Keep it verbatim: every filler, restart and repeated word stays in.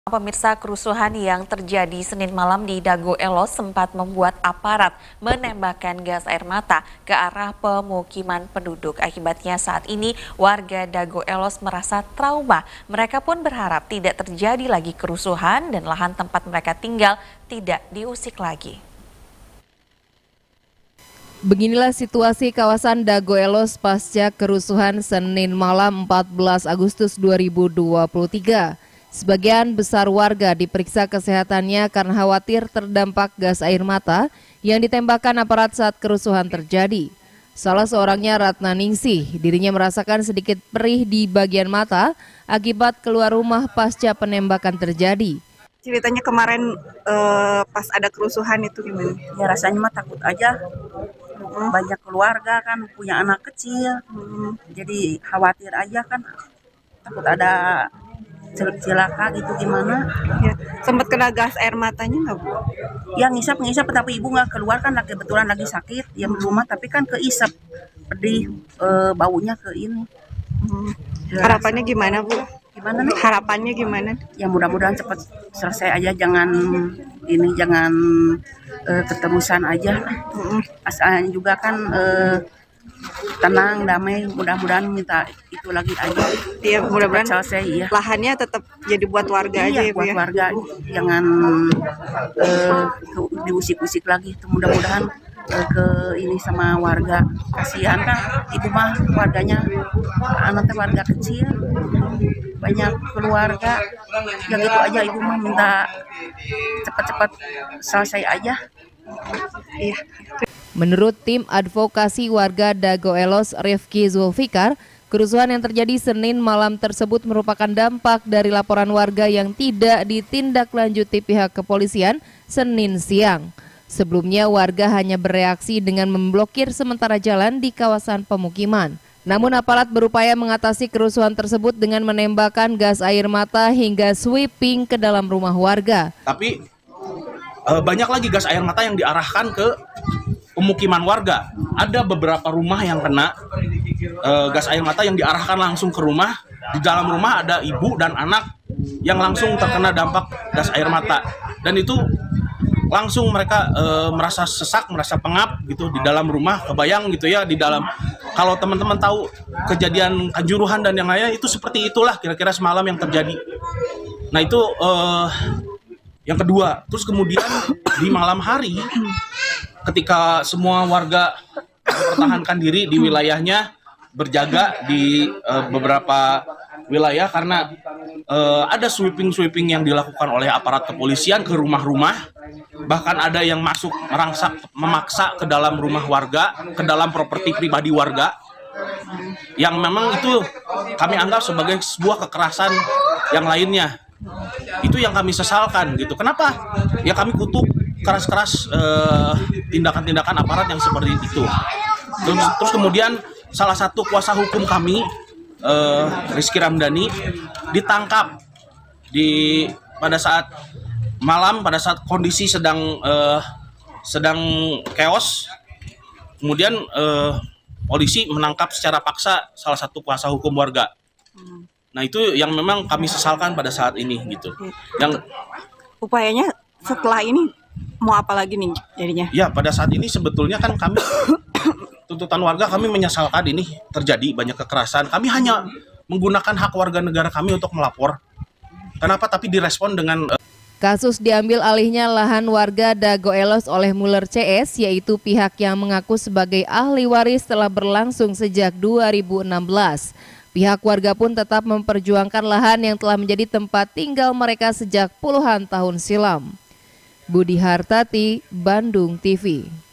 Pemirsa, kerusuhan yang terjadi Senin malam di Dago Elos sempat membuat aparat menembakkan gas air mata ke arah pemukiman penduduk. Akibatnya saat ini warga Dago Elos merasa trauma. Mereka pun berharap tidak terjadi lagi kerusuhan dan lahan tempat mereka tinggal tidak diusik lagi. Beginilah situasi kawasan Dago Elos pasca kerusuhan Senin malam empat belas Agustus dua ribu dua puluh tiga. Sebagian besar warga diperiksa kesehatannya karena khawatir terdampak gas air mata yang ditembakkan aparat saat kerusuhan terjadi. Salah seorangnya Ratna Ningsih, dirinya merasakan sedikit perih di bagian mata akibat keluar rumah pasca penembakan terjadi. Ceritanya kemarin eh, pas ada kerusuhan itu gimana? Ya rasanya mah takut aja. Banyak keluarga kan, punya anak kecil, hmm, jadi khawatir aja kan, takut ada celaka gitu gimana. Ya, sempat kena gas air matanya nggak, Bu? Ya ngisap-ngisap, tapi ibu nggak keluar kan, lagi kebetulan lagi sakit, diam di rumah, tapi kan keisap, pedih, e, baunya ke ini. Hmm. Harapannya gimana, Bu? Gimana nih? Harapannya gimana? Ya mudah-mudahan cepat selesai aja, jangan ini, jangan e, keterusan aja. Hmm. Asalnya juga kan e, tenang, damai, mudah-mudahan minta itu lagi aja. Iya, mudah-mudahan selesai. Iya. Lahannya tetap jadi buat warga iya, aja ya, Bu, buat ya? warga, jangan uh, diusik-usik lagi. Mudah-mudahan uh, ke ini sama warga, kasihan kan ibu mah warganya, anaknya warga kecil, banyak keluarga, ya gitu aja. Ibu mah minta cepat-cepat selesai aja. Iya. Menurut tim advokasi warga Dago Elos Rifki Zulfikar, kerusuhan yang terjadi Senin malam tersebut merupakan dampak dari laporan warga yang tidak ditindaklanjuti pihak kepolisian Senin siang. Sebelumnya warga hanya bereaksi dengan memblokir sementara jalan di kawasan pemukiman. Namun aparat berupaya mengatasi kerusuhan tersebut dengan menembakkan gas air mata hingga sweeping ke dalam rumah warga. Tapi eh, banyak lagi gas air mata yang diarahkan ke pemukiman warga. Ada beberapa rumah yang kena uh, gas air mata yang diarahkan langsung ke rumah. Di dalam rumah ada ibu dan anak yang langsung terkena dampak gas air mata. Dan itu langsung mereka uh, merasa sesak, merasa pengap gitu di dalam rumah. Kebayang gitu ya, di dalam, kalau teman-teman tahu kejadian Kanjuruhan dan yang lainnya, itu seperti itulah kira-kira semalam yang terjadi. Nah itu uh, yang kedua. Terus kemudian di malam hari, ketika semua warga mempertahankan diri di wilayahnya, berjaga di uh, beberapa wilayah karena uh, ada sweeping-sweeping yang dilakukan oleh aparat kepolisian ke rumah-rumah, bahkan ada yang masuk merangsak, memaksa ke dalam rumah warga, ke dalam properti pribadi warga, yang memang itu kami anggap sebagai sebuah kekerasan yang lainnya. Itu yang kami sesalkan gitu. Kenapa? Ya kami kutuk keras-keras eh, tindakan-tindakan aparat yang seperti itu. Terus, terus kemudian salah satu kuasa hukum kami, eh, Rizky Ramdhani, ditangkap di pada saat malam, pada saat kondisi sedang eh, sedang chaos. Kemudian eh, polisi menangkap secara paksa salah satu kuasa hukum warga. Nah itu yang memang kami sesalkan pada saat ini gitu. Yang upayanya setelah ini mau apa lagi nih jadinya? Ya pada saat ini sebetulnya kan kami tuntutan warga, kami menyesalkan ini terjadi banyak kekerasan. Kami hanya menggunakan hak warga negara kami untuk melapor. Kenapa? Tapi direspon dengan uh... Kasus diambil alihnya lahan warga Dago Elos oleh Muller C S, yaitu pihak yang mengaku sebagai ahli waris, telah berlangsung sejak dua ribu enam belas. Pihak warga pun tetap memperjuangkan lahan yang telah menjadi tempat tinggal mereka sejak puluhan tahun silam. Budi Hartati, Bandung T V.